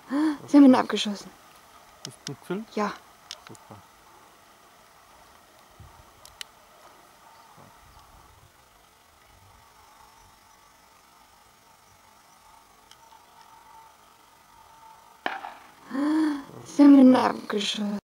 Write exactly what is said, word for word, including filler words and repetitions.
Sie haben ihn abgeschossen. Ist gut gefilmt? Ja. Super. Sie haben ihn abgeschossen.